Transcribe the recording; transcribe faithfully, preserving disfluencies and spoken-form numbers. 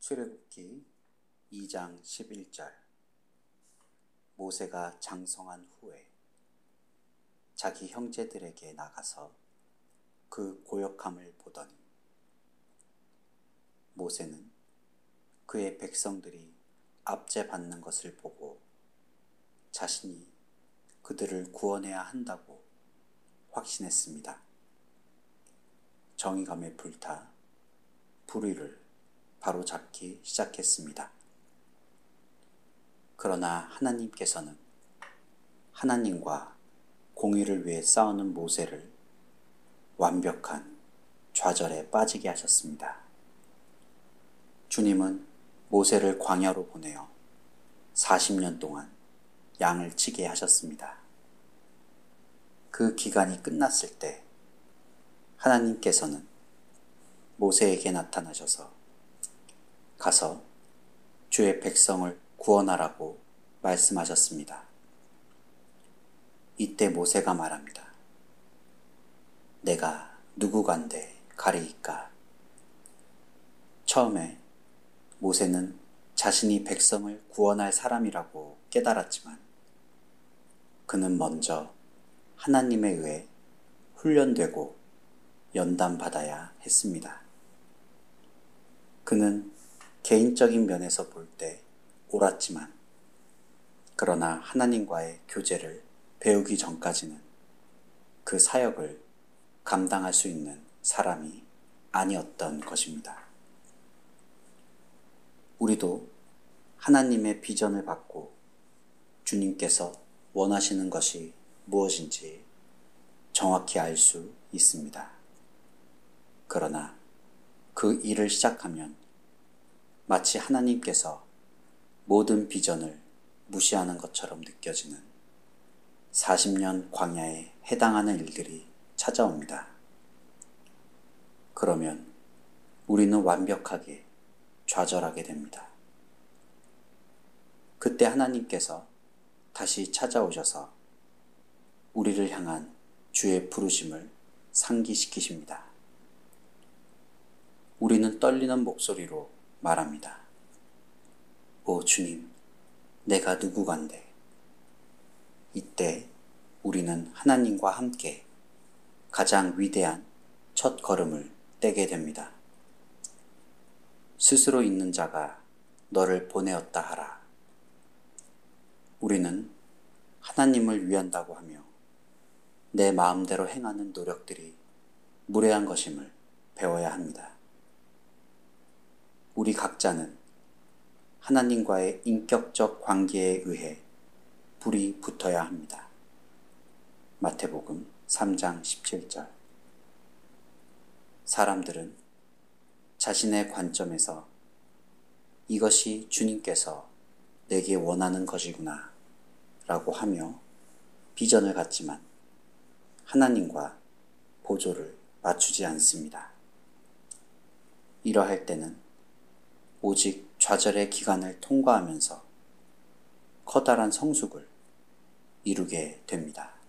출애굽기 이 장 십일 절. 모세가 장성한 후에 자기 형제들에게 나가서 그 고역함을 보더니 모세는 그의 백성들이 압제받는 것을 보고 자신이 그들을 구원해야 한다고 확신했습니다. 정의감에 불타 불의를 바로잡기 시작했습니다. 그러나 하나님께서는 하나님과 공의를 위해 싸우는 모세를 완벽한 좌절에 빠지게 하셨습니다. 주님은 모세를 광야로 보내어 사십 년 동안 양을 치게 하셨습니다. 그 기간이 끝났을 때 하나님께서는 모세에게 나타나셔서 가서 주의 백성을 구원하라고 말씀하셨습니다. 이때 모세가 말합니다. 내가 누구간데 가리이까? 처음에 모세는 자신이 백성을 구원할 사람이라고 깨달았지만 그는 먼저 하나님에 의해 훈련되고 연단받아야 했습니다. 그는 개인적인 면에서 볼 때 옳았지만 그러나 하나님과의 교제를 배우기 전까지는 그 사역을 감당할 수 있는 사람이 아니었던 것입니다. 우리도 하나님의 비전을 받고 주님께서 원하시는 것이 무엇인지 정확히 알 수 있습니다. 그러나 그 일을 시작하면 마치 하나님께서 모든 비전을 무시하는 것처럼 느껴지는 사십 년 광야에 해당하는 일들이 찾아옵니다. 그러면 우리는 완벽하게 좌절하게 됩니다. 그때 하나님께서 다시 찾아오셔서 우리를 향한 주의 부르심을 상기시키십니다. 우리는 떨리는 목소리로 말합니다. 오 주님, 내가 누구간데? 이때 우리는 하나님과 함께 가장 위대한 첫 걸음을 떼게 됩니다. 스스로 있는 자가 너를 보내었다 하라. 우리는 하나님을 위한다고 하며 내 마음대로 행하는 노력들이 무례한 것임을 배워야 합니다. 우리 각자는 하나님과의 인격적 관계에 의해 불이 붙어야 합니다. 마태복음 삼 장 십칠 절. 사람들은 자신의 관점에서 이것이 주님께서 내게 원하는 것이구나 라고 하며 비전을 갖지만 하나님과 보조를 맞추지 않습니다. 이러할 때는 오직 좌절의 기간을 통과하면서 커다란 성숙을 이루게 됩니다.